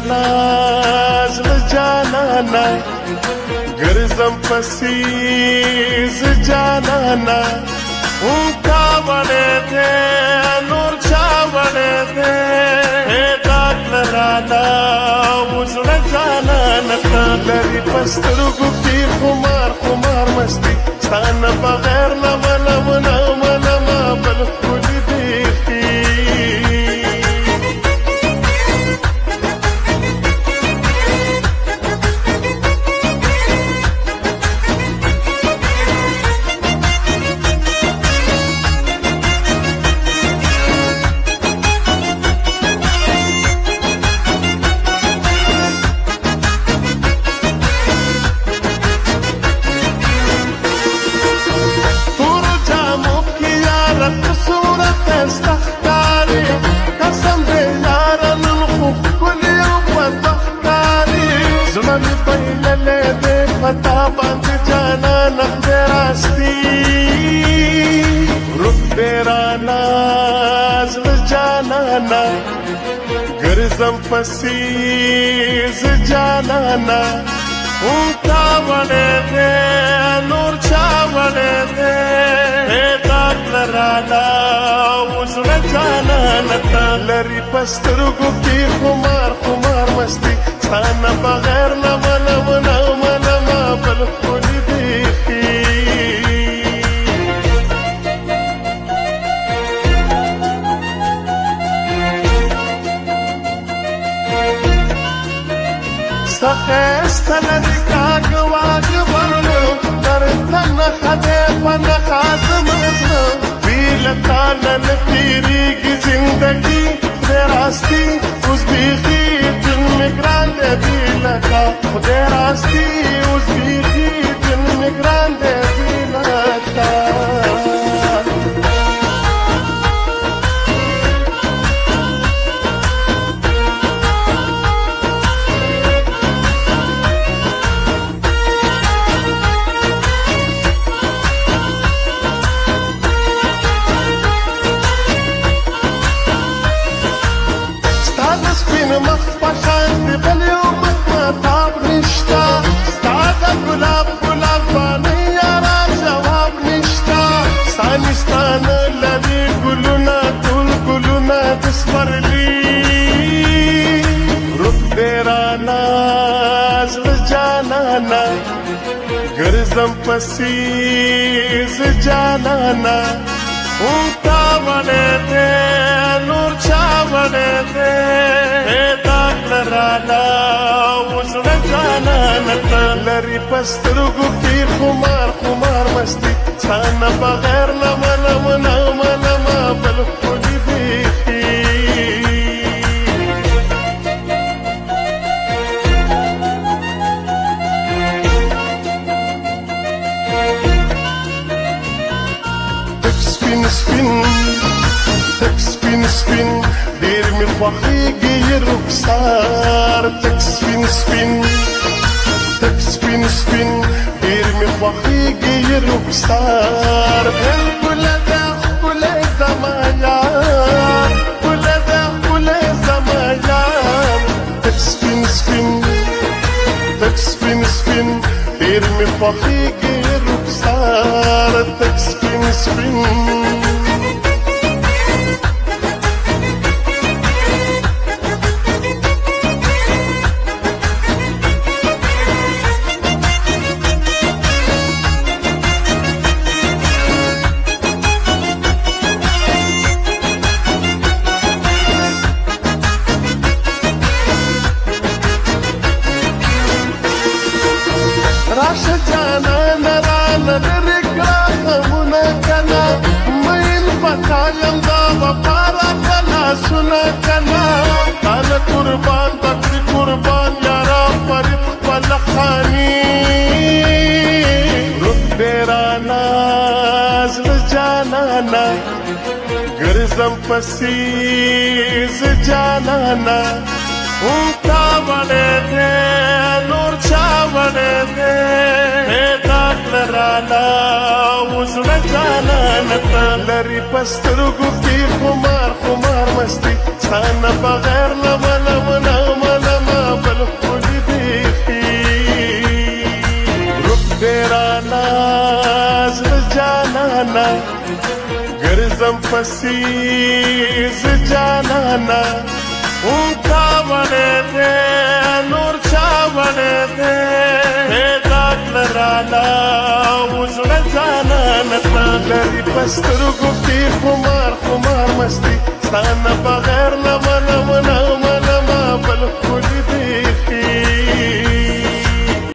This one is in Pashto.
زړه جانانه ګرځم پسې زه جانانه تا وړې دې نور چا وړې دې ډاکټر رانا زړه جانانه تا لري په سترګو کې خمار خمار مستي ستا نه بغیر نه منم نه منم بل ښکلي بیخي پتا باندې جانانه خدای راستی روح دې رانا زړه جانانه ګرځم پسې زه جانانه تا وړې دې نور چا وړې دې ډاکټر رانا زړه جانانه تا لري په سترګو کې خمار خمار مستي ستا نه بغیر نه منم نه منم بل ښکلي بیخي ستا ښایسته لري کاږ واږ ورڼه درته نښه دی په نښه زما زړه بې له تا نه نه تېرېږي زندګي خدای راستي اوس بیخي ژوند مې ګران دی بې له تا خدای راستي اوس بیخي ژوند مې ګران دی بې له تا مخ پشان دی بل یو مخ متاب نشتا ستا د ګلاب ګلاب باندې یارا جواب نشتا سانستانه لري ګلونه ټول ګلونه د سپرلي روح دې رانا زړه جانانه ګرځم پسې زه جانانه تا وړې دې نور چا وړې دې ډاکټر رانا زړه جانانه تا لري په سترګو کې خمار خمار مستي ستا نه بغیر نه منم نه منم بل ښکلي بیخي تک سپین سپین ډېر مې خوښېږي رخسار تک سپین سپین ډېر مې خوښېږي رخسار ښکلی ده ښکلی زما یار ښکلی ده ښکلی زما یار تک سپین ډېر مې خوښېږي رخسار تک سپین راشه جانانه رانه لرې کړه غمونه کنه مین پتا یم دا وفا راکړه لاسونه کنه تاله قربان بکړي قربان یاره فرید خپل خاني روح دې رانا زړه جانانه ګرځم پسې زه جانانه تا وړې دې نور چا وړې دې ډاکټر رانا زړه جانانه تا لري په سترګو کې خمار خمار مستي ستا نه بغیر نه منم نه منم ډېره ناز د جانانه ګرځم پسې زه جانانه تا وړی دی نور چا وړی دی پیدا کړه راله وزړه جانانه تا لري په سترګو کې خمار خمار مستي ستا نه بغیر لمنه